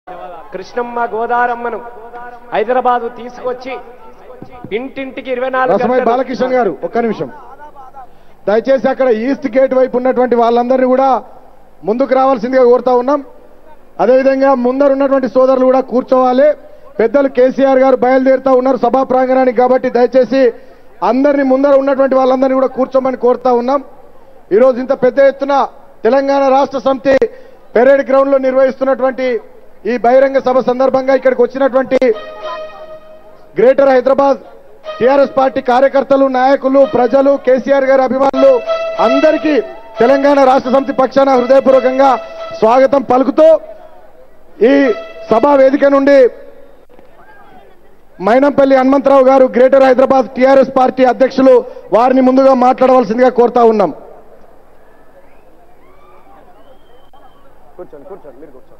కృష్ణమ్మ గోదారమ్మను హైదరాబాద్ తీసుకొచ్చి ఇంటింటికి 24 బాలకిషన్ గారు ఒక్క నిమిషం దయచేసి అక్కడ ఈస్ట్ గేట్ వైపు ఉన్నటువంటి వాళ్ళందరినీ కూడా ముందుకు రావాల్సిందిగా కోరుతా ఉన్నాం. అదేవిధంగా ముందర ఉన్నటువంటి సోదరులు కూడా కూర్చోవాలి. పెద్దలు కేసీఆర్ గారు బయలుదేరుతా ఉన్నారు సభా ప్రాంగణానికి, కాబట్టి దయచేసి అందరినీ ముందర ఉన్నటువంటి వాళ్ళందరినీ కూడా కూర్చోమని కోరుతా ఉన్నాం. ఈరోజు ఇంత పెద్ద ఎత్తున తెలంగాణ రాష్ట్ర సమితి పెరేడ్ గ్రౌండ్ లో నిర్వహిస్తున్నటువంటి ఈ బహిరంగ సభ సందర్భంగా ఇక్కడికి వచ్చినటువంటి గ్రేటర్ హైదరాబాద్ టీఆర్ఎస్ పార్టీ కార్యకర్తలు, నాయకులు, ప్రజలు, కేసీఆర్ గారి అభిమానులు అందరికీ తెలంగాణ రాష్ట్ర సమితి పక్షాన హృదయపూర్వకంగా స్వాగతం పలుకుతూ ఈ సభా వేదిక నుండి మైనంపల్లి హనుమంతరావు గారు గ్రేటర్ హైదరాబాద్ టీఆర్ఎస్ పార్టీ అధ్యక్షులు వారిని ముందుగా మాట్లాడవలసిందిగా కోరుతా ఉన్నాం. కూర్చోండి కూర్చోండి మీరు కూర్చోండి.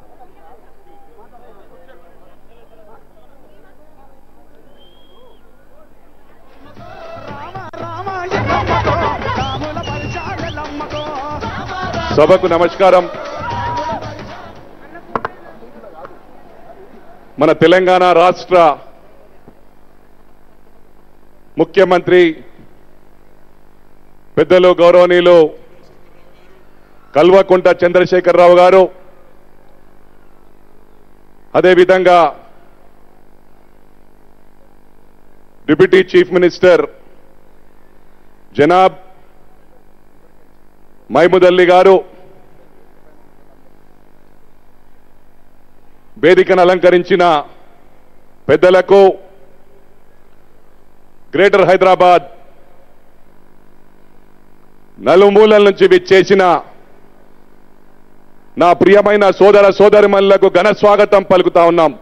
సభకు నమస్కారం. మన తెలంగాణ రాష్ట్ర ముఖ్యమంత్రి పెద్దలు గౌరవనీయులు కల్వకుంట్ల చంద్రశేఖరరావు గారు, అదేవిధంగా deputy chief minister Janab Mahmood Ali గారు, వేదికను అలంకరించిన పెద్దలకు, గ్రేటర్ హైదరాబాద్ నలుమూలల నుంచి విచ్చేసిన నా ప్రియమైన సోదర సోదరిమణులకు ఘన స్వాగతం పలుకుతా ఉన్నాం.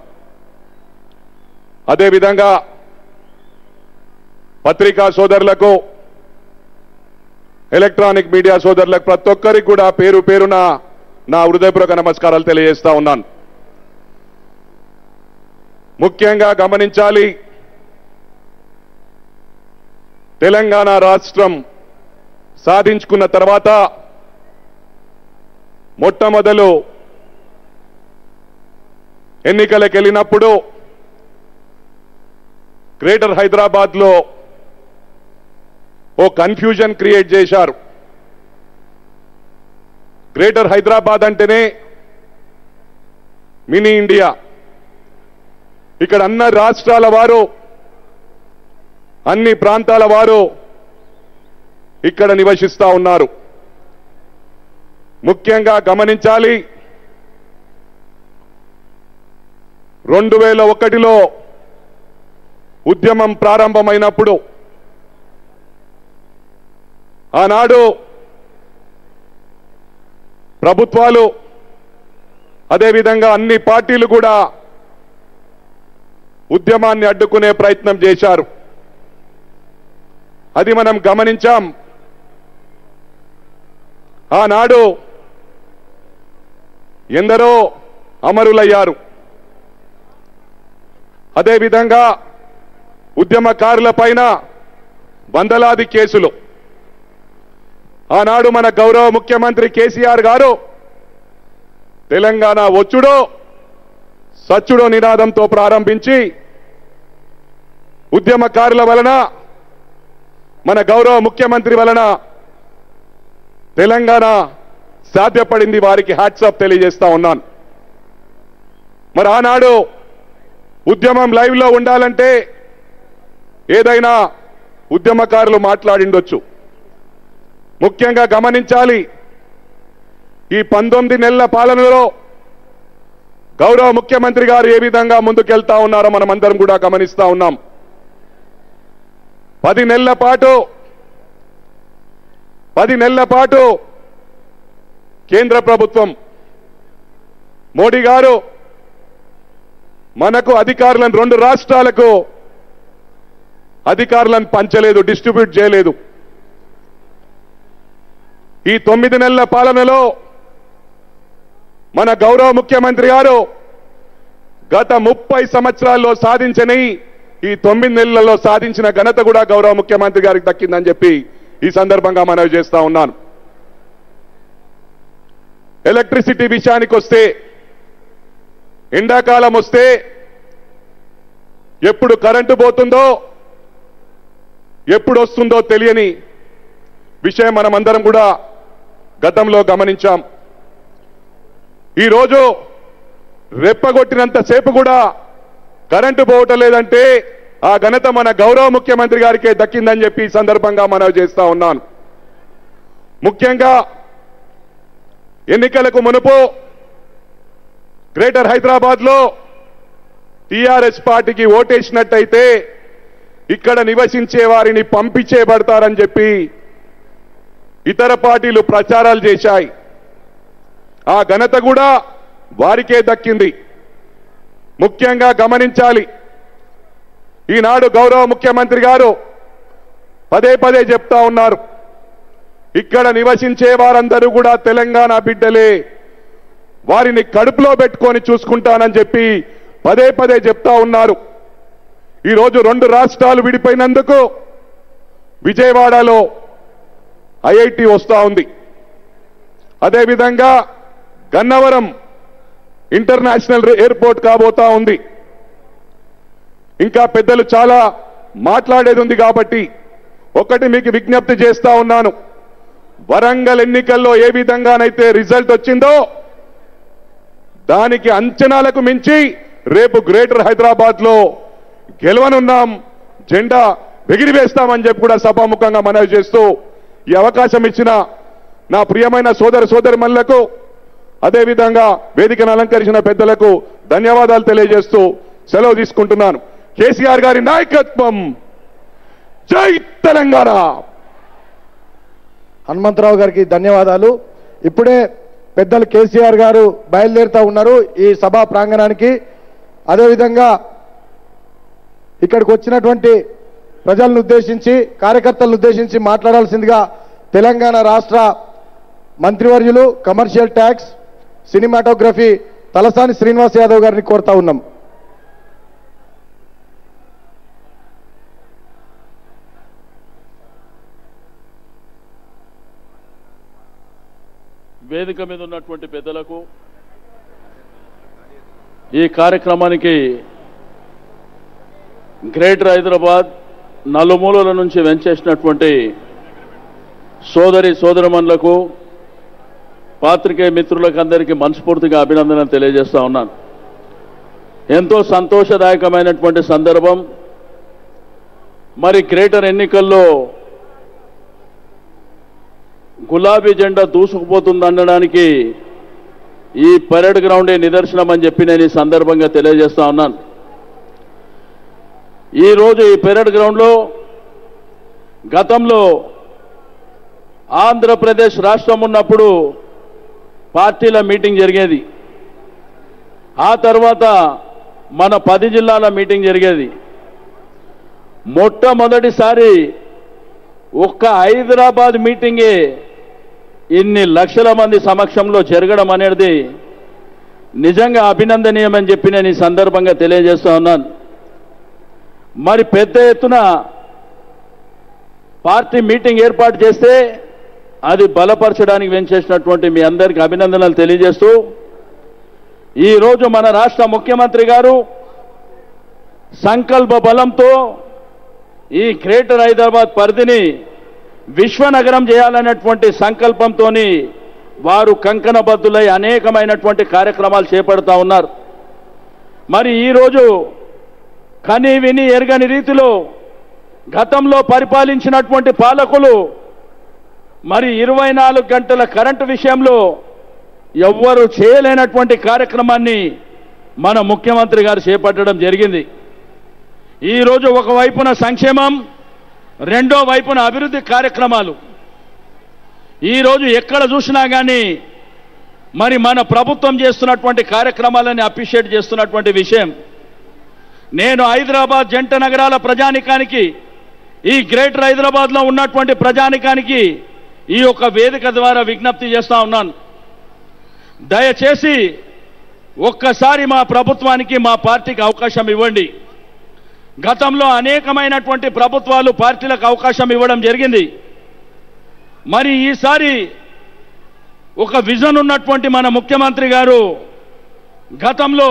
అదేవిధంగా పత్రికా సోదరులకు, ఎలక్ట్రానిక్ మీడియా సోదరులకు ప్రతి ఒక్కరికి కూడా పేరు పేరున నా హృదయపూర్వక నమస్కారాలు తెలియజేస్తా ఉన్నాను. ముఖ్యంగా గమనించాలి, తెలంగాణ రాష్ట్రం సాధించుకున్న తర్వాత మొట్టమొదలు ఎన్నికలకు వెళ్ళినప్పుడు గ్రేటర్ హైదరాబాద్ లో ఓ కన్ఫ్యూజన్ క్రియేట్ చేశారు. గ్రేటర్ హైదరాబాద్ అంటేనే మినీ ఇండియా. ఇక్కడ అన్ని రాష్ట్రాల వారు, అన్ని ప్రాంతాల వారు ఇక్కడ నివసిస్తా ఉన్నారు. ముఖ్యంగా గమనించాలి, 2001లో ఉద్యమం ప్రారంభమైనప్పుడు ఆనాడు ప్రభుత్వాలు, అదేవిధంగా అన్ని పార్టీలు కూడా ఉద్యమాన్ని అడ్డుకునే ప్రయత్నం చేశారు. అది మనం గమనించాం. ఆనాడు ఎందరో అమరులయ్యారు. అదేవిధంగా ఉద్యమకారుల పైన వందలాది కేసులు. ఆనాడు మన గౌరవ ముఖ్యమంత్రి కేసీఆర్ గారు తెలంగాణ వచ్చుడో సచ్చుడో నినాదంతో ప్రారంభించి ఉద్యమకారుల వలన, మన గౌరవ ముఖ్యమంత్రి వలన తెలంగాణ సాధ్యపడింది. వారికి హ్యాట్సాప్ తెలియజేస్తా ఉన్నాను. మరి ఆనాడు ఉద్యమం లైవ్ లో ఉండాలంటే ఏదైనా ఉద్యమకారులు మాట్లాడిండొచ్చు. ముఖ్యంగా గమనించాలి, ఈ 19 నెలల పాలనలో గౌరవ ముఖ్యమంత్రి గారు ఏ విధంగా ముందుకెళ్తా ఉన్నారో మనమందరం కూడా గమనిస్తా ఉన్నాం. 10 నెలల పాటు కేంద్ర ప్రభుత్వం, మోడీ గారు మనకు అధికారులను, 2 రాష్ట్రాలకు అధికారులను పంచలేదు, డిస్ట్రిబ్యూట్ చేయలేదు. ఈ 9 నెలల పాలనలో మన గౌరవ ముఖ్యమంత్రి గారు గత 30 సంవత్సరాల్లో సాధించని ఈ 9 నెలలలో సాధించిన ఘనత కూడా గౌరవ ముఖ్యమంత్రి గారికి దక్కిందని చెప్పి ఈ సందర్భంగా మనవి చేస్తా ఉన్నాను. ఎలక్ట్రిసిటీ విషయానికి వస్తే ఎండాకాలం వస్తే ఎప్పుడు కరెంటు పోతుందో ఎప్పుడు వస్తుందో తెలియని విషయం మనమందరం కూడా గతంలో గమనించాం. ఈరోజు రెప్పగొట్టినంతసేపు కూడా కరెంటు పోవటం లేదంటే ఆ ఘనత మన గౌరవ ముఖ్యమంత్రి గారికే దక్కిందని చెప్పి ఈ సందర్భంగా మనవి చేస్తా ఉన్నాను. ముఖ్యంగా ఎన్నికలకు మునుపు గ్రేటర్ హైదరాబాద్ లో టీఆర్ఎస్ పార్టీకి ఓటేసినట్టయితే ఇక్కడ నివసించే వారిని పంపించేయబడతారని చెప్పి ఇతర పార్టీలు ప్రచారాలు చేశాయి. ఆ ఘనత కూడా వారికే దక్కింది. ముఖ్యంగా గమనించాలి, ఈనాడు గౌరవ ముఖ్యమంత్రి గారు పదే పదే చెప్తా ఉన్నారు, ఇక్కడ నివసించే వారందరూ కూడా తెలంగాణ బిడ్డలే, వారిని కడుపులో పెట్టుకొని చూసుకుంటానని చెప్పి పదే పదే చెప్తా ఉన్నారు. ఈరోజు 2 రాష్ట్రాలు విడిపోయినందుకు విజయవాడలో ఐఐటి వస్తా ఉంది. అదేవిధంగా గన్నవరం ఇంటర్నేషనల్ ఎయిర్పోర్ట్ కాబోతా ఉంది. ఇంకా పెద్దలు చాలా మాట్లాడేది ఉంది కాబట్టి ఒకటి మీకు విజ్ఞప్తి చేస్తా ఉన్నాను. వరంగల్ ఎన్నికల్లో ఏ విధంగానైతే రిజల్ట్ వచ్చిందో దానికి అంచనాలకు మించి రేపు గ్రేటర్ హైదరాబాద్ లో గెలవనున్నాం, జెండా ఎగిరివేస్తామని చెప్పి కూడా సభాముఖంగా మనవి చేస్తూ ఈ అవకాశం ఇచ్చిన నా ప్రియమైన సోదరులకు అదేవిధంగా వేదికను అలంకరించిన పెద్దలకు ధన్యవాదాలు తెలియజేస్తూ సెలవు తీసుకుంటున్నాను. కేసీఆర్ గారి నాయకత్వం, జై తెలంగాణ. హనుమంతరావు గారికి ధన్యవాదాలు. ఇప్పుడే పెద్దలు కేసీఆర్ గారు బయలుదేరుతా ఉన్నారు ఈ సభా ప్రాంగణానికి. అదేవిధంగా ఇక్కడికి వచ్చినటువంటి ప్రజలను ఉద్దేశించి, కార్యకర్తలను ఉద్దేశించి మాట్లాడాల్సిందిగా తెలంగాణ రాష్ట్ర మంత్రివర్యులు commercial tax, cinematography Talasani Srinivas Yadav గారిని కోరుతా ఉన్నాం. వేదిక మీద ఉన్నటువంటి పెద్దలకు, ఈ కార్యక్రమానికి గ్రేటర్ హైదరాబాద్ నలుమూలల నుంచి వెంచేసినటువంటి సోదరమణులకు, పాత్రికేయ మిత్రులకు అందరికీ మనస్ఫూర్తిగా అభినందనలు తెలియజేస్తా ఉన్నాను. ఎంతో సంతోషదాయకమైనటువంటి సందర్భం. మరి గ్రేటర్ ఎన్నికల్లో గులాబీ జెండా దూసుకుపోతుందనడానికి ఈ పరేడ్ గ్రౌండే నిదర్శనం అని చెప్పి నేను ఈ సందర్భంగా తెలియజేస్తా ఉన్నాను. ఈరోజు ఈ పరేడ్ గ్రౌండ్లో గతంలో ఆంధ్రప్రదేశ్ రాష్ట్రం ఉన్నప్పుడు పార్టీల మీటింగ్ జరిగేది. ఆ తర్వాత మన 10 జిల్లాల మీటింగ్ జరిగేది. మొట్టమొదటిసారి ఒక్క హైదరాబాద్ మీటింగే ఇన్ని లక్షల మంది సమక్షంలో జరగడం అనేది నిజంగా అభినందనీయమని చెప్పి నేను ఈ సందర్భంగా తెలియజేస్తా ఉన్నాను. మరి పెద్ద ఎత్తున పార్టీ మీటింగ్ ఏర్పాటు చేస్తే అది బలపరచడానికి వెంచేసినటువంటి మీ అందరికీ అభినందనలు తెలియజేస్తూ, ఈరోజు మన రాష్ట్ర ముఖ్యమంత్రి గారు సంకల్ప బలంతో ఈ గ్రేటర్ హైదరాబాద్ పరిధిని విశ్వనగరం చేయాలనేటువంటి సంకల్పంతో వారు కంకణబద్దులై అనేకమైనటువంటి కార్యక్రమాలు చేపడతా ఉన్నారు. మరి ఈరోజు కని విని ఎరగని రీతిలో గతంలో పరిపాలించినటువంటి పాలకులు మరి 24 గంటల కరెంటు విషయంలో ఎవ్వరూ చేయలేనటువంటి కార్యక్రమాన్ని మన ముఖ్యమంత్రి గారు చేపట్టడం జరిగింది. ఈరోజు ఒకవైపున సంక్షేమం, రెండో వైపున అభివృద్ధి కార్యక్రమాలు. ఈరోజు ఎక్కడ చూసినా కానీ మరి మన ప్రభుత్వం చేస్తున్నటువంటి కార్యక్రమాలని అప్రిషియేట్ చేస్తున్నటువంటి విషయం. నేను హైదరాబాద్ జంట నగరాల ప్రజానికానికి, ఈ గ్రేటర్ హైదరాబాద్లో ఉన్నటువంటి ప్రజానికానికి ఈ యొక్క వేదిక ద్వారా విజ్ఞప్తి చేస్తా ఉన్నాను. దయచేసి ఒక్కసారి మా ప్రభుత్వానికి, మా పార్టీకి అవకాశం ఇవ్వండి. గతంలో అనేకమైనటువంటి ప్రభుత్వాలు పార్టీలకు అవకాశం ఇవ్వడం జరిగింది. మరి ఈసారి ఒక విజన్ ఉన్నటువంటి మన ముఖ్యమంత్రి గారు గతంలో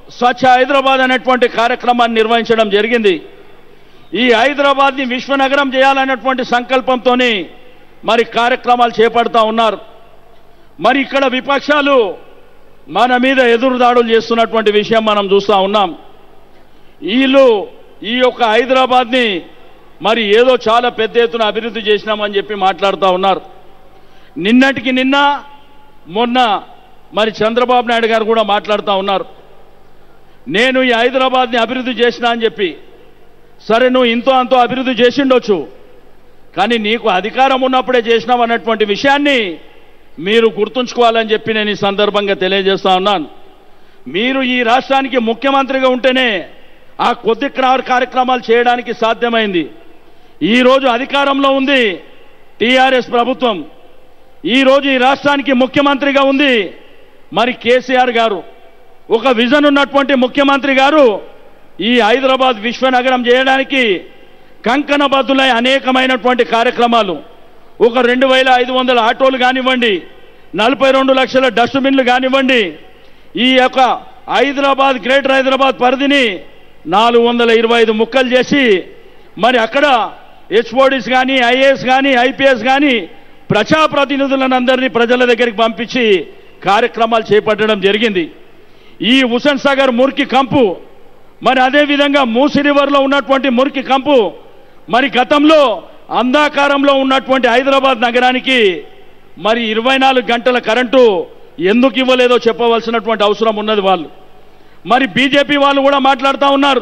స్వచ్ఛ హైదరాబాద్ అనేటువంటి కార్యక్రమాన్ని నిర్వహించడం జరిగింది. ఈ హైదరాబాద్ని విశ్వనగరం చేయాలనేటువంటి సంకల్పంతోనే మరి కార్యక్రమాలు చేపడతా ఉన్నారు. మరి ఇక్కడ విపక్షాలు మన మీద ఎదురుదాడులు చేస్తున్నటువంటి విషయం మనం చూస్తూ ఉన్నాం. వీళ్ళు ఈ యొక్క హైదరాబాద్ని మరి ఏదో చాలా పెద్ద ఎత్తున అభివృద్ధి చేసినామని చెప్పి మాట్లాడుతూ ఉన్నారు. నిన్నటికి నిన్న మొన్న మరి చంద్రబాబు నాయుడు గారు కూడా మాట్లాడుతూ ఉన్నారు, నేను ఈ హైదరాబాద్ని అభివృద్ధి చేసినా అని చెప్పి. సరే, నువ్వు ఇంతో అంతో అభివృద్ధి చేసిండొచ్చు, కానీ నీకు అధికారం ఉన్నప్పుడే చేసినావు అన్నటువంటి విషయాన్ని మీరు గుర్తుంచుకోవాలని చెప్పి నేను ఈ సందర్భంగా తెలియజేస్తా ఉన్నాను. మీరు ఈ రాష్ట్రానికి ముఖ్యమంత్రిగా ఉంటేనే ఆ కొద్ది కార్యక్రమాలు చేయడానికి సాధ్యమైంది. ఈరోజు అధికారంలో ఉంది టీఆర్ఎస్ ప్రభుత్వం, ఈరోజు ఈ రాష్ట్రానికి ముఖ్యమంత్రిగా ఉంది మరి కేసీఆర్ గారు. ఒక విజన్ ఉన్నటువంటి ముఖ్యమంత్రి గారు ఈ హైదరాబాద్ విశ్వనగరం చేయడానికి కంకణబద్దులై అనేకమైనటువంటి కార్యక్రమాలు, ఒక 2500 ఆటోలు కానివ్వండి, 42 లక్షల డస్ట్బిన్లు కానివ్వండి, ఈ యొక్క హైదరాబాద్ గ్రేటర్ హైదరాబాద్ పరిధిని 425 ముక్కలు చేసి మరి అక్కడ హెచ్ఓడీస్ కానీ, ఐఏఎస్ కానీ, ఐపీఎస్ కానీ ప్రజాప్రతినిధులను అందరినీ ప్రజల దగ్గరికి పంపించి కార్యక్రమాలు చేపట్టడం జరిగింది. ఈ హుస్సేన్ సాగర్ మురికి కంపు, మరి అదేవిధంగా మూసీ రివర్లో ఉన్నటువంటి మురికి కంపు, మరి గతంలో అంధాకారంలో ఉన్నటువంటి హైదరాబాద్ నగరానికి మరి 24 గంటల కరెంటు ఎందుకు ఇవ్వలేదో చెప్పవలసినటువంటి అవసరం ఉన్నది వాళ్ళు. మరి బీజేపీ వాళ్ళు కూడా మాట్లాడుతూ ఉన్నారు.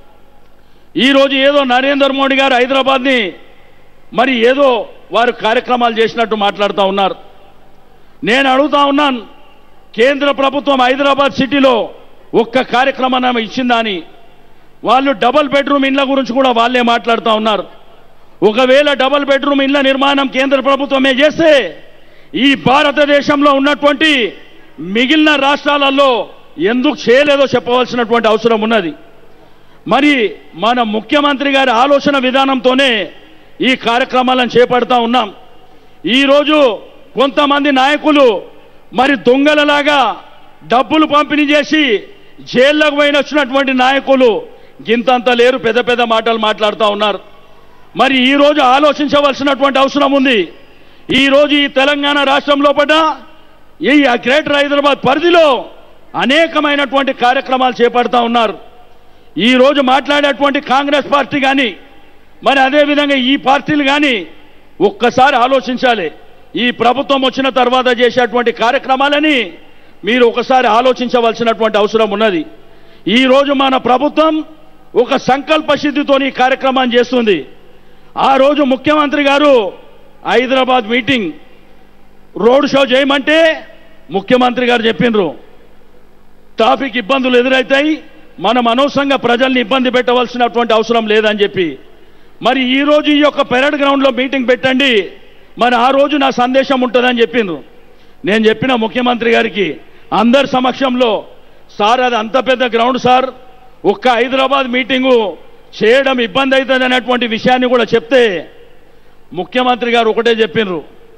ఈరోజు ఏదో నరేంద్ర మోడీ గారు హైదరాబాద్ని మరి ఏదో వారు కార్యక్రమాలు చేసినట్టు మాట్లాడుతూ ఉన్నారు. నేను అడుగుతా ఉన్నాను, కేంద్ర ప్రభుత్వం హైదరాబాద్ సిటీలో ఒక్క కార్యక్రమం ఇచ్చిందా అని. వాళ్ళు డబుల్ బెడ్రూమ్ ఇళ్ల గురించి కూడా వాళ్ళే మాట్లాడుతూ ఉన్నారు. ఒకవేళ డబుల్ బెడ్రూమ్ ఇళ్ల నిర్మాణం కేంద్ర ప్రభుత్వమే చేస్తే ఈ భారతదేశంలో ఉన్నటువంటి మిగిలిన రాష్ట్రాలలో ఎందుకు చేయలేదో చెప్పవలసినటువంటి అవసరం ఉన్నది. మరి మన ముఖ్యమంత్రి గారి ఆలోచన విధానంతోనే ఈ కార్యక్రమాలను చేపడతా ఉన్నాం. ఈరోజు కొంతమంది నాయకులు మరి దొంగలలాగా డబ్బులు పంపిణీ చేసి జైల్లోకి పోయిన వచ్చినటువంటి నాయకులు గింతంత లేరు, పెద్ద పెద్ద మాటలు మాట్లాడుతూ ఉన్నారు. మరి ఈరోజు ఆలోచించవలసినటువంటి అవసరం ఉంది. ఈరోజు ఈ తెలంగాణ రాష్ట్రంలో పడ్డ ఈ గ్రేటర్ హైదరాబాద్ పరిధిలో అనేకమైనటువంటి కార్యక్రమాలు చేపడతా ఉన్నారు. ఈరోజు మాట్లాడేటువంటి కాంగ్రెస్ పార్టీ కానీ మరి అదేవిధంగా ఈ పార్టీలు కానీ ఒక్కసారి ఆలోచించాలి. ఈ ప్రభుత్వం వచ్చిన తర్వాత చేసేటువంటి కార్యక్రమాలని మీరు ఒకసారి ఆలోచించవలసినటువంటి అవసరం ఉన్నది. ఈరోజు మన ప్రభుత్వం ఒక సంకల్ప సిద్ధితో ఈ కార్యక్రమాన్ని చేస్తుంది. ఆ రోజు ముఖ్యమంత్రి గారు హైదరాబాద్ మీటింగ్ రోడ్ షో చేయమంటే ముఖ్యమంత్రి గారు చెప్పినారు, ట్రాఫిక్ ఇబ్బందులు ఎదురవుతాయి, మనం అనవసరంగా ప్రజల్ని ఇబ్బంది పెట్టవలసినటువంటి అవసరం లేదని చెప్పి. మరి ఈరోజు ఈ యొక్క పెరడ్ గ్రౌండ్లో మీటింగ్ పెట్టండి, మరి ఆ రోజు నా సందేశం ఉంటుందని చెప్పిండ్రు. నేను చెప్పిన ముఖ్యమంత్రి గారికి అందరి సమక్షంలో, సార్ అది అంత పెద్ద గ్రౌండ్ సార్, ఒక్క హైదరాబాద్ మీటింగు చేయడం ఇబ్బంది అవుతుంది అనేటువంటి విషయాన్ని కూడా చెప్తే ముఖ్యమంత్రి గారు ఒకటే చెప్పినారు,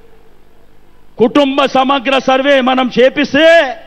కుటుంబ సమగ్ర సర్వే మనం చేపిస్తే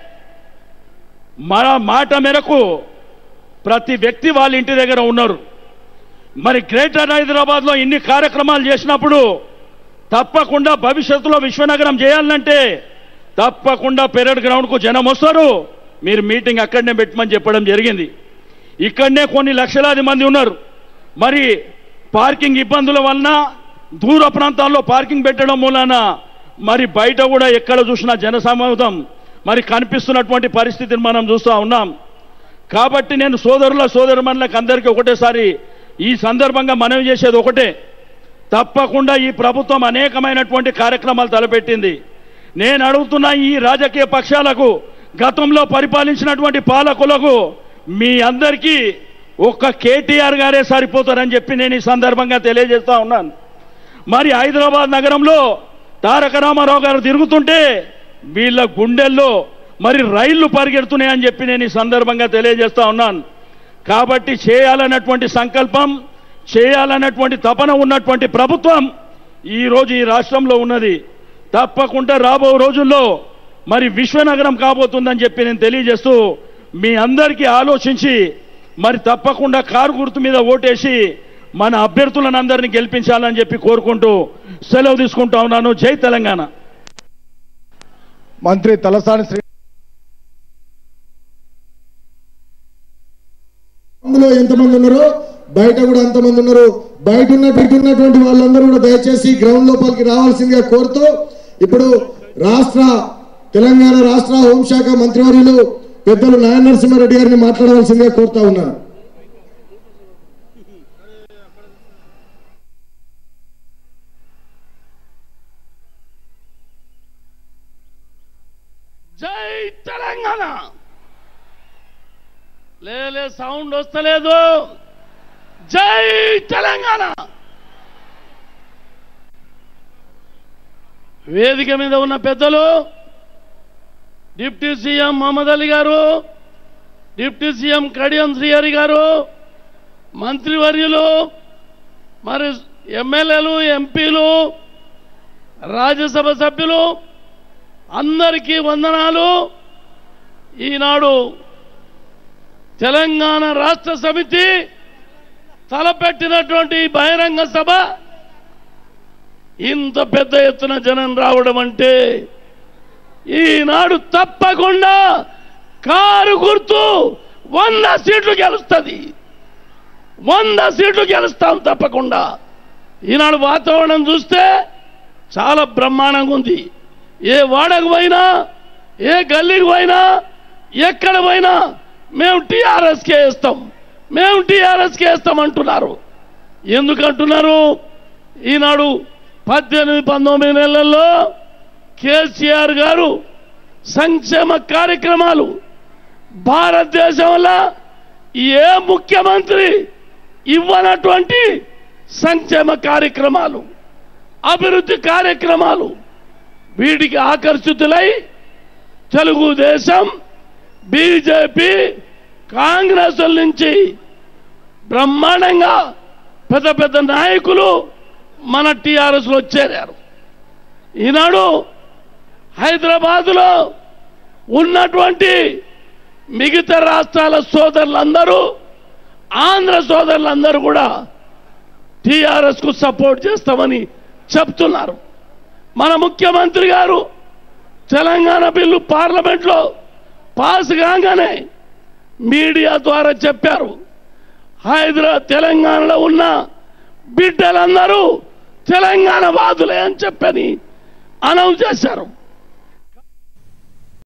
మన మాట మేరకు ప్రతి వ్యక్తి వాళ్ళ ఇంటి దగ్గర ఉన్నారు. మరి గ్రేటర్ హైదరాబాద్లో ఇన్ని కార్యక్రమాలు చేసినప్పుడు తప్పకుండా భవిష్యత్తులో విశ్వనగరం చేయాలంటే తప్పకుండా పెరేడ్ గ్రౌండ్కు జనం వస్తారు, మీరు మీటింగ్ అక్కడనే పెట్టమని చెప్పడం జరిగింది. ఇక్కడనే కొన్ని లక్షలాది మంది ఉన్నారు. మరి పార్కింగ్ ఇబ్బందుల వలన దూర ప్రాంతాల్లో పార్కింగ్ పెట్టడం మూలన మరి బయట కూడా ఎక్కడ చూసినా జనసమూహం మరి కనిపిస్తున్నటువంటి పరిస్థితిని మనం చూస్తూ ఉన్నాం. కాబట్టి నేను సోదరులకు అందరికీ ఒకటేసారి ఈ సందర్భంగా మనవి చేసేది ఒకటే, తప్పకుండా ఈ ప్రభుత్వం అనేకమైనటువంటి కార్యక్రమాలు తలపెట్టింది. నేను అడుగుతున్న ఈ రాజకీయ పక్షాలకు, గతంలో పరిపాలించినటువంటి పాలకులకు, మీ అందరికీ ఒక్క కేటీఆర్ గారే సరిపోతారని చెప్పి నేను ఈ సందర్భంగా తెలియజేస్తా ఉన్నాను. మరి హైదరాబాద్ నగరంలో తారక రామారావు గారు తిరుగుతుంటే వీళ్ళ గుండెల్లో మరి రైళ్లు పరిగెడుతున్నాయని చెప్పి నేను ఈ సందర్భంగా తెలియజేస్తా ఉన్నాను. కాబట్టి చేయాలన్నటువంటి సంకల్పం, చేయాలన్నటువంటి తపన ఉన్నటువంటి ప్రభుత్వం ఈరోజు ఈ రాష్ట్రంలో ఉన్నది. తప్పకుండా రాబో రోజుల్లో మరి విశ్వనగరం కాబోతుందని చెప్పి నేను తెలియజేస్తూ మీ అందరికీ ఆలోచించి మరి తప్పకుండా కారు గుర్తు మీద ఓటేసి మన అభ్యర్థులను అందరినీ గెలిపించాలని చెప్పి కోరుకుంటూ సెలవు తీసుకుంటా ఉన్నాను. జై తెలంగాణ. మంత్రి తలసాని శ్రీ అందులో ఎంతమంది ఉన్నారో బయట కూడా అంతమంది ఉన్నారు. బయట ఉన్నటువంటి వాళ్ళందరూ కూడా దయచేసి గ్రౌండ్ లోపలికి రావాల్సిందిగా కోరుతూ ఇప్పుడు తెలంగాణ రాష్ట్ర హోంశాఖ మంత్రివర్యులు పెద్దలు నాయన నరసింహారెడ్డి గారిని మాట్లాడవలసిందిగా కోరుతా ఉన్నాను. జై తెలంగాణ. లేలే సౌండ్ వస్తలేదు. జై తెలంగాణ. వేదిక మీద ఉన్న పెద్దలు డిప్యూటీ సీఎం మహమ్మద్ అలీ గారు, డిప్యూటీ సీఎం కడియం శ్రీహరి గారు, మంత్రివర్యులు, మరి ఎమ్మెల్యేలు, ఎంపీలు, రాజ్యసభ సభ్యులు అందరికీ వందనాలు. ఈనాడు తెలంగాణ రాష్ట్ర సమితి తలపెట్టినటువంటి బహిరంగ సభ ఇంత పెద్ద ఎత్తున జనం రావడం అంటే ఈనాడు తప్పకుండా కారు గుర్తు 100 సీట్లు గెలుస్తుంది. 100 సీట్లు గెలుస్తాం తప్పకుండా. ఈనాడు వాతావరణం చూస్తే చాలా బ్రహ్మాండంగా ఉంది. ఏ వాడకు పోయినా, ఏ గల్లీకి పోయినా, ఎక్కడ పోయినా మేము టీఆర్ఎస్కే వేస్తాం, మేము టీఆర్ఎస్కే వేస్తాం అంటున్నారు. ఎందుకంటున్నారు? ఈనాడు 18-19 నెలల్లో కేసీఆర్ గారు సంక్షేమ కార్యక్రమాలు భారతదేశంలో ఏ ముఖ్యమంత్రి ఇవ్వనటువంటి సంక్షేమ కార్యక్రమాలు, అభివృద్ధి కార్యక్రమాలు, వీటికి ఆకర్షితులై తెలుగుదేశం, బీజేపీ, కాంగ్రెస్ నుంచి బ్రహ్మాండంగా పెద్ద పెద్ద నాయకులు మన టీఆర్ఎస్లో చేరారు. ఈనాడు హైదరాబాదులో ఉన్నటువంటి మిగతా రాష్ట్రాల సోదరులందరూ, ఆంధ్ర సోదరులందరూ కూడా టీఆర్ఎస్కు సపోర్ట్ చేస్తామని చెప్తున్నారు. మన ముఖ్యమంత్రి గారు తెలంగాణ బిల్లు పార్లమెంట్లో పాస్ కాగానే మీడియా ద్వారా చెప్పారు, తెలంగాణలో ఉన్న బిడ్డలందరూ తెలంగాణ వాదులే అని చెప్పని అనౌన్స్ చేశారు.